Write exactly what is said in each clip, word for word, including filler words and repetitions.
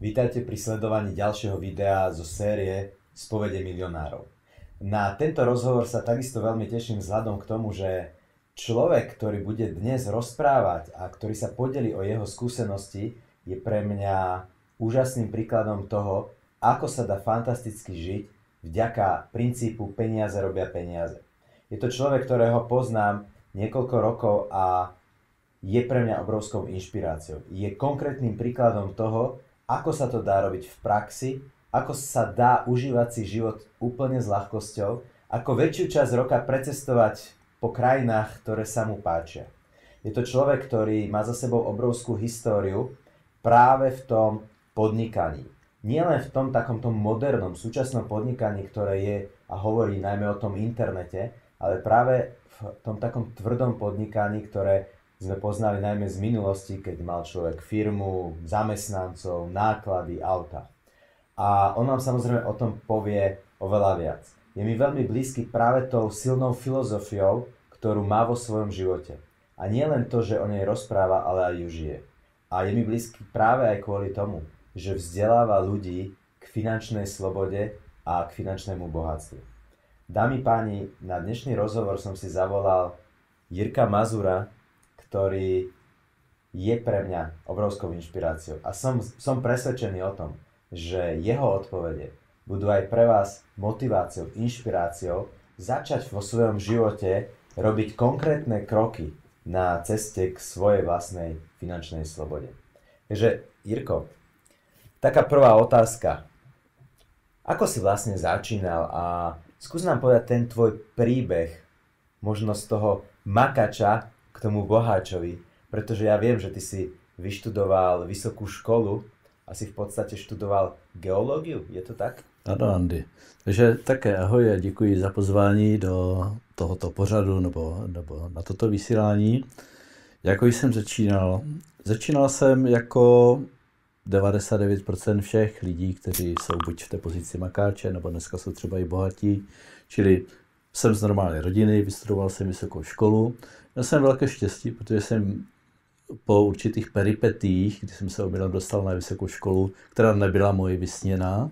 Vítajte pri sledovaní ďalšieho videa zo série Spovede milionárov. Na tento rozhovor sa takisto veľmi teším vzhľadom k tomu, že človek, ktorý bude dnes rozprávať a ktorý sa podelí o jeho skúsenosti, je pre mňa úžasným príkladom toho, ako sa dá fantasticky žiť vďaka princípu peniaze robia peniaze. Je to človek, ktorého poznám niekoľko rokov a je pre mňa obrovskou inšpiráciou. Je konkrétnym príkladom toho, ako sa to dá robiť v praxi, ako sa dá užívať si život úplne s ľahkosťou, ako väčšiu časť roka precestovať po krajinách, ktoré sa mu páčia. Je to človek, ktorý má za sebou obrovskú históriu práve v tom podnikaní. Nie len v tom takomto modernom, súčasnom podnikaní, ktoré je a hovorí najmä o tom internete, ale práve v tom takom tvrdom podnikaní, ktoré sme poznali najmä z minulosti, keď mal človek firmu, zamestnancov, náklady, auta. A on nám samozrejme o tom povie oveľa viac. Je mi veľmi blízky práve tou silnou filozofiou, ktorú má vo svojom živote. A nie len to, že o nej rozpráva, ale aj ju žije. A je mi blízky práve aj kvôli tomu, že vzdeláva ľudí k finančnej slobode a k finančnému bohatstvu. Dámy páni, na dnešný rozhovor som si zavolal Jirka Mazura, ktorý je pre mňa obrovskou inšpiráciou. A som, som presvedčený o tom, že jeho odpovede budú aj pre vás motiváciou, inšpiráciou začať vo svojom živote robiť konkrétne kroky na ceste k svojej vlastnej finančnej slobode. Takže, Jirko, taká prvá otázka. Ako si vlastne začínal a skús nám povedať ten tvoj príbeh, možno z toho makača k tomu boháčovi, pretože ja viem, že ty si vyštudoval vysokú školu a si v podstate študoval geológiu, je to tak? Ano, Andy. Takže také ahoj a děkuji za pozvání do tohoto pořadu nebo, nebo na toto vysílání. Jako jsem začínal? Začínal jsem jako devadesát devět procent všech lidí, kteří jsou buď v té pozici makáče, nebo dneska jsou třeba i bohatí. Čili jsem z normální rodiny, vystudoval jsem vysokou školu. Měl jsem velké štěstí, protože jsem po určitých peripetích, kdy jsem se omylem dostal na vysokou školu, která nebyla moje vysněná,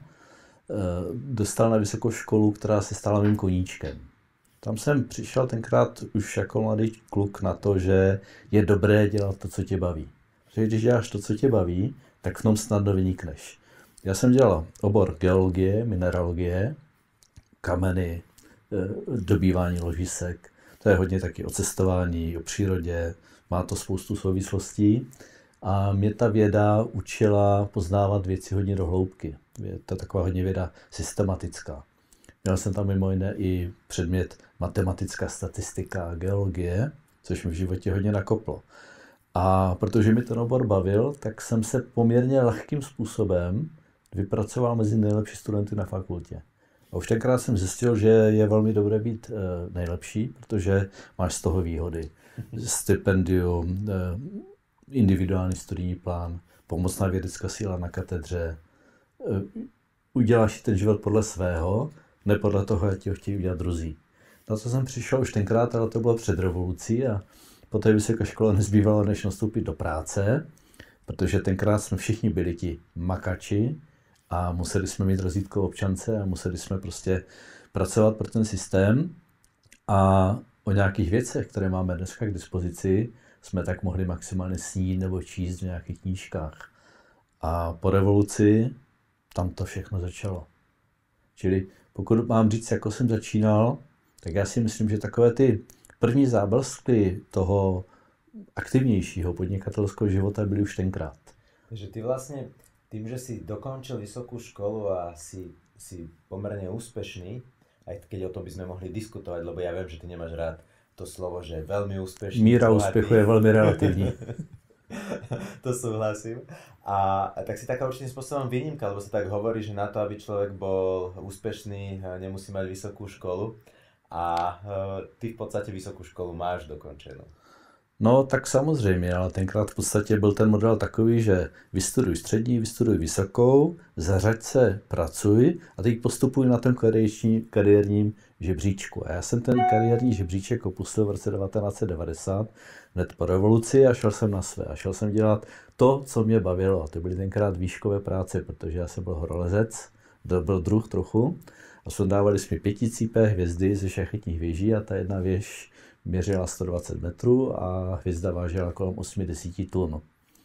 dostal na vysokou školu, která se stala mým koníčkem. Tam jsem přišel tenkrát už jako mladý kluk na to, že je dobré dělat to, co tě baví. Protože když děláš to, co tě baví, tak v tom snadno vynikneš. Já jsem dělal obor geologie, mineralogie, kameny, dobývání ložisek. To je hodně taky o cestování, o přírodě, má to spoustu souvislostí. A mě ta věda učila poznávat věci hodně do hloubky. Je to taková hodně věda systematická. Měl jsem tam mimo jiné i předmět matematická statistika a geologie, což mi v životě hodně nakoplo. A protože mi ten obor bavil, tak jsem se poměrně lehkým způsobem vypracoval mezi nejlepší studenty na fakultě. A už tenkrát jsem zjistil, že je velmi dobré být e, nejlepší, protože máš z toho výhody. Stipendium, e, individuální studijní plán, pomocná vědecká síla na katedře. E, uděláš si ten život podle svého, ne podle toho, jak ti ho chtějí udělat druzí. Na to jsem přišel už tenkrát, ale to bylo před revolucí a po té vysoké škole nezbývalo, než nastoupit do práce, protože tenkrát jsme všichni byli ti makači a museli jsme mít razítko občance a museli jsme prostě pracovat pro ten systém a o nějakých věcech, které máme dneska k dispozici, jsme tak mohli maximálně snít nebo číst v nějakých knížkách. A po revoluci tam to všechno začalo. Čili pokud mám říct, jako jsem začínal, tak já si myslím, že takové ty první záblesky toho aktivnějšího podnikatelského života byly už tenkrát. Takže ty vlastně tým, že si dokončil vysokú školu a si, si pomerne úspešný, aj keď o tom by sme mohli diskutovať, lebo ja viem, že ty nemáš rád to slovo, že je veľmi úspešný. Míra úspechu je veľmi relativní. To súhlasím. A, a tak si taká určitým spôsobom výnimka, lebo sa tak hovorí, že na to, aby človek bol úspešný, nemusí mať vysokú školu. A uh, ty v podstate vysokú školu máš dokončenú. No tak samozřejmě, ale tenkrát v podstatě byl ten model takový, že vystuduj střední, vystuduj vysokou, zařaď se, pracuj a teď postupuj na tom kariérním, kariérním žebříčku. A já jsem ten kariérní žebříček opustil v roce devatenáct set devadesát, hned po revoluci a šel jsem na své. A šel jsem dělat to, co mě bavilo. A to byly tenkrát výškové práce, protože já jsem byl horolezec, byl druh trochu. A sundávali jsme pěticípé hvězdy ze šachetních věží a ta jedna věž měřila sto dvacet metrů a hvězda vážila kolem osmdesát tun.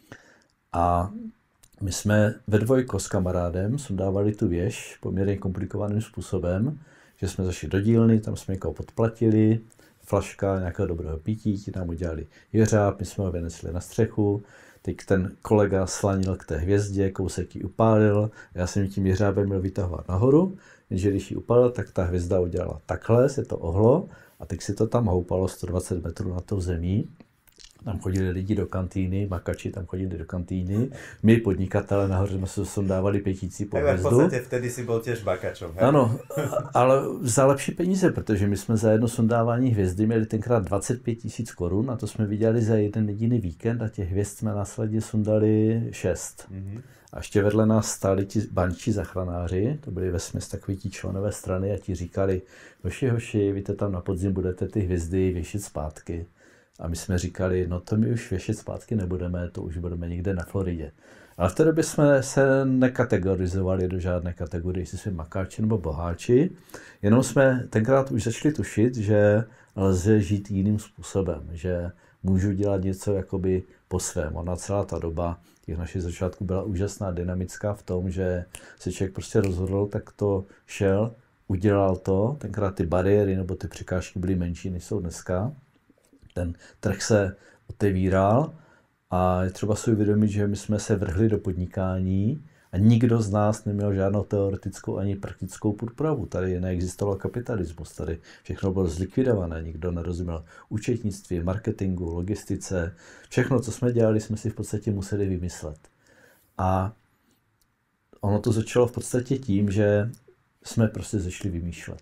A my jsme ve dvojko s kamarádem sundávali tu věž poměrně komplikovaným způsobem, že jsme zašli do dílny, tam jsme někoho podplatili, flaška nějakého dobrého pití, ti nám udělali jeřáb, my jsme ho vynesli na střechu, teď ten kolega slanil k té hvězdě, kousek ji upálil, já jsem tím jeřábem měl vytahovat nahoru, jenže když ji upálil, tak ta hvězda udělala takhle, se to ohlo a teď si to tam houpalo sto dvacet metrů nad tou zemí. Tam chodili lidi do kantýny, makači tam chodili do kantýny, my podnikatelé nahoře jsme se sundávali pětící po hvězdu. Tak v podstatě vtedy si byl těž makačom. Hej? Ano, ale za lepší peníze, protože my jsme za jedno sundávání hvězdy měli tenkrát dvacet pět tisíc korun a to jsme viděli za jeden jediný víkend a těch hvězd jsme následně sundali šest. Mm-hmm. A ještě vedle nás stáli ti bančí zachranáři, to byli vesměs takový ti členové strany a ti říkali, hoši, hoši, víte, tam na podzim budete ty hvězdy věšit zpátky. A my jsme říkali, no to my už věšet zpátky nebudeme, to už budeme někde na Floridě. Ale v té době jsme se nekategorizovali do žádné kategorie, jestli jsme makáči nebo boháči, jenom jsme tenkrát už začali tušit, že lze žít jiným způsobem, že můžu dělat něco jakoby po svém. Ona celá ta doba těch našich začátků byla úžasná, dynamická v tom, že se člověk prostě rozhodl, tak to šel, udělal to, tenkrát ty bariéry nebo ty překážky byly menší, než jsou dneska. Ten trh se otevíral a je třeba si uvědomit, že my jsme se vrhli do podnikání a nikdo z nás neměl žádnou teoretickou ani praktickou podpravu. Tady neexistoval kapitalismus, tady všechno bylo zlikvidované, nikdo nerozuměl účetnictví, marketingu, logistice. Všechno, co jsme dělali, jsme si v podstatě museli vymyslet. A ono to začalo v podstatě tím, že jsme prostě začali vymýšlet.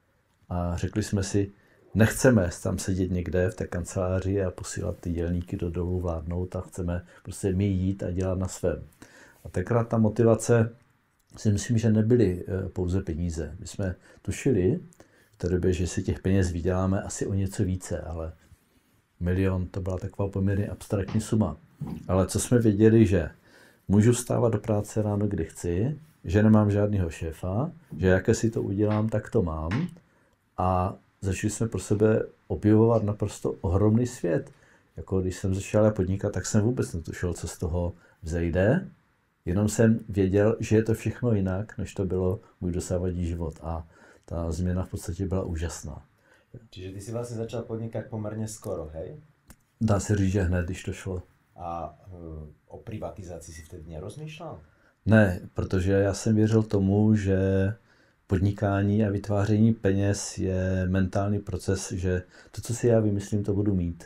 A řekli jsme si, nechceme tam sedět někde v té kanceláři a posílat ty dělníky do dolů vládnout a chceme prostě my jít a dělat na svém. A tenkrát ta motivace si myslím, že nebyly pouze peníze. My jsme tušili v té době, že si těch peněz vyděláme asi o něco více, ale milion to byla taková poměrně abstraktní suma. Ale co jsme věděli, že můžu vstávat do práce ráno, kdy chci, že nemám žádného šéfa, že jaké si to udělám, tak to mám a začali jsme pro sebe objevovat naprosto ohromný svět. Jako když jsem začal podnikat, tak jsem vůbec netušil, co z toho vzejde. Jenom jsem věděl, že je to všechno jinak, než to bylo můj dosávadní život. A ta změna v podstatě byla úžasná. Čiže ty si vlastně začal podnikat poměrně skoro, hej? Dá se říct, že hned, když to šlo. A uh, o privatizaci si vtedy nerozmýšlel? Ne, protože já jsem věřil tomu, že podnikání a vytváření peněz je mentální proces, že to, co si já vymyslím, to budu mít.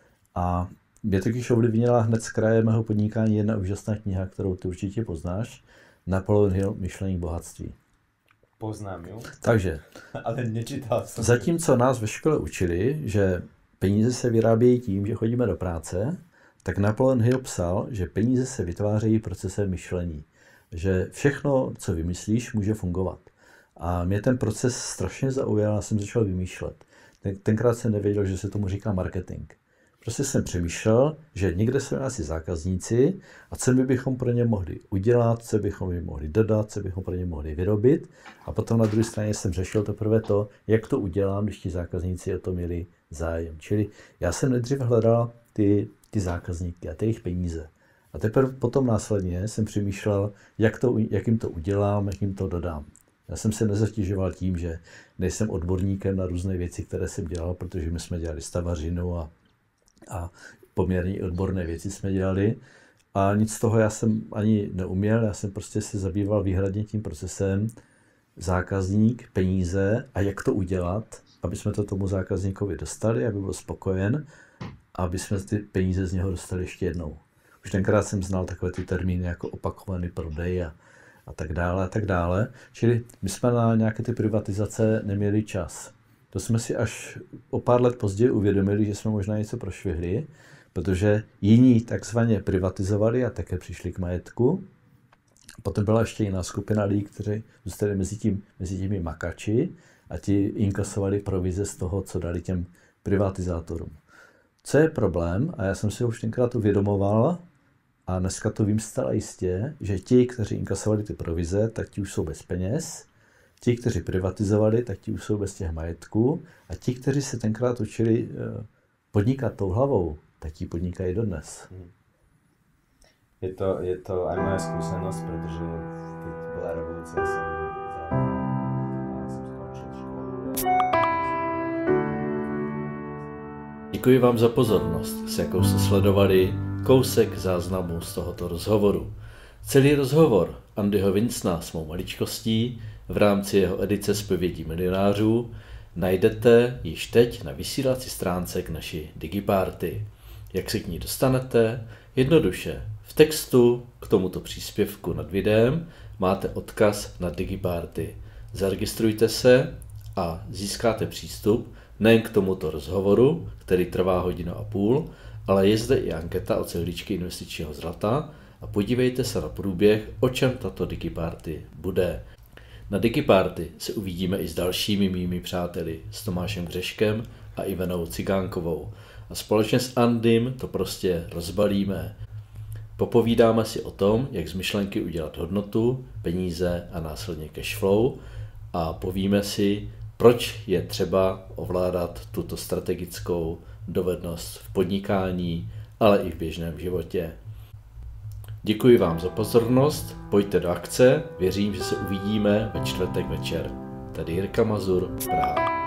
A mě totiž ovlivnila hned z kraje mého podnikání jedna úžasná kniha, kterou ty určitě poznáš, Napoleon Hill, Myšlení bohatství. Poznám, jo? Takže, ale nečítal jsem. Zatímco nás ve škole učili, že peníze se vyrábějí tím, že chodíme do práce, tak Napoleon Hill psal, že peníze se vytvářejí procesem myšlení. Že všechno, co vymyslíš, může fungovat. A mě ten proces strašně zaujal a jsem začal vymýšlet. Ten, tenkrát jsem nevěděl, že se tomu říká marketing. Prostě jsem přemýšlel, že někde jsou asi zákazníci a co my bychom pro ně mohli udělat, co bychom jim mohli dodat, co bychom pro ně mohli vyrobit. A potom na druhé straně jsem řešil teprve to, jak to udělám, když ti zákazníci o to měli zájem. Čili já jsem nejdřív hledal ty, ty zákazníky a ty jejich peníze. A teprve potom následně jsem přemýšlel, jak, to, jak jim to udělám, jak jim to dodám. Já jsem se nezatěžoval tím, že nejsem odborníkem na různé věci, které jsem dělal, protože my jsme dělali stavařinu a, a poměrně odborné věci jsme dělali. A nic z toho já jsem ani neuměl, já jsem prostě se zabýval výhradně tím procesem zákazník, peníze a jak to udělat, aby jsme to tomu zákazníkovi dostali, aby byl spokojen, aby jsme ty peníze z něho dostali ještě jednou. Už tenkrát jsem znal takové ty termíny jako opakovaný prodej a a tak dále a tak dále. Čili my jsme na nějaké ty privatizace neměli čas. To jsme si až o pár let později uvědomili, že jsme možná něco prošvihli, protože jiní takzvaně privatizovali a také přišli k majetku. Potom byla ještě jiná skupina lidí, kteří zůstali mezi, tím, mezi těmi makači a ti inkasovali provize z toho, co dali těm privatizátorům. Co je problém, a já jsem si ho už tenkrát uvědomoval, a dneska to vím zcela jistě, že ti, kteří inkasovali ty provize, tak ti už jsou bez peněz, ti, kteří privatizovali, tak ti už jsou bez těch majetků a ti, kteří se tenkrát učili podnikat tou hlavou, tak ti podnikají dodnes. Je to, je to aj moja skúsenosť, pretože keď bola revolúcia, som, som skončil školu. Děkuji vám za pozornost, s jakou jste sledovali kousek záznamu z tohoto rozhovoru. Celý rozhovor Andyho Vincna s mou maličkostí v rámci jeho edice Zpovědí milionářů najdete již teď na vysílací stránce k naší Digiparty. Jak se k ní dostanete? Jednoduše. V textu k tomuto příspěvku nad videem máte odkaz na Digiparty. Zaregistrujte se a získáte přístup nejen k tomuto rozhovoru, který trvá hodinu a půl, ale je zde i anketa o cihličky investičního zlata a podívejte se na průběh, o čem tato Digiparty bude. Na Digiparty se uvidíme i s dalšími mými přáteli, s Tomášem Břeškem a Ivenou Cigánkovou. A společně s Andym to prostě rozbalíme. Popovídáme si o tom, jak z myšlenky udělat hodnotu, peníze a následně cashflow a povíme si, proč je třeba ovládat tuto strategickou dovednost v podnikání, ale i v běžném životě. Děkuji vám za pozornost, pojďte do akce, věřím, že se uvidíme ve čtvrtek večer. Tady Jirka Mazur, Praha.